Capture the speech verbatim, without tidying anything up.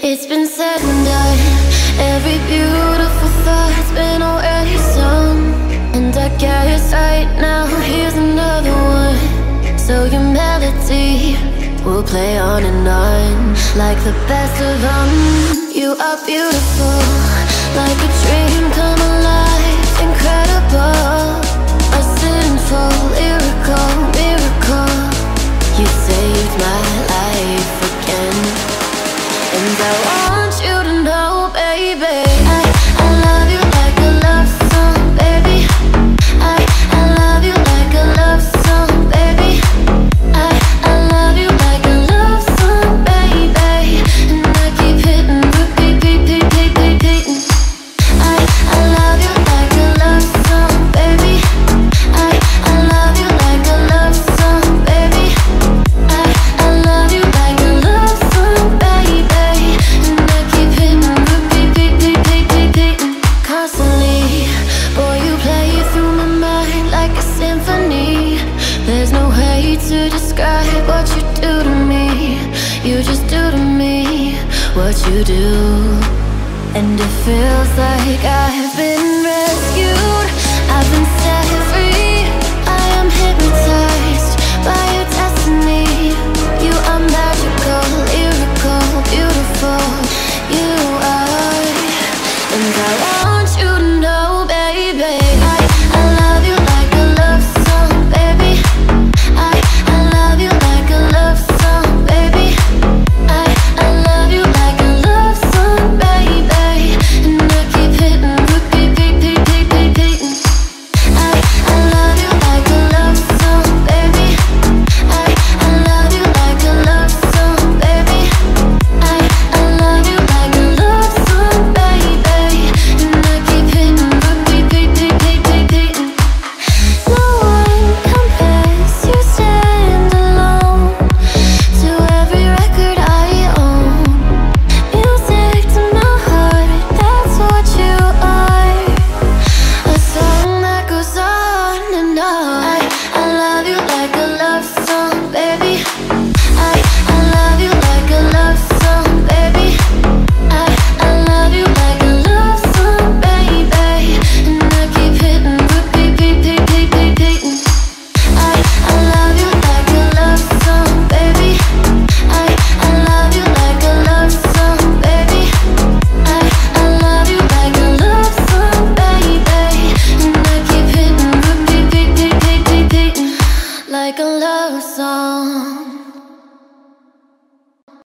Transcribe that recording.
It's been said and done. Every beautiful thought's been already sung. And I guess right now here's another one. So your melody will play on and on, like the best of them. You are beautiful, like a dream come alive. Incredible, a sinful, lyrical miracle. You saved my life again. And I want you to know, baby, I, I love you like a love song, baby. I, I love you like a love song, baby. I, I love you like a love song, baby. And I keep hitting, repeat, repeat, repeat, repeating. I, I love you like a love song, baby. I, I love you like a love song, baby. I, I love you like a love song, baby. And I keep hitting, repeat, repeat, repeat, repeating. Constantly, boy, you play it through my mind like a symphony. There's no way to describe what you do to me. You just do to me what you do. And it feels like I've been rescued. I've been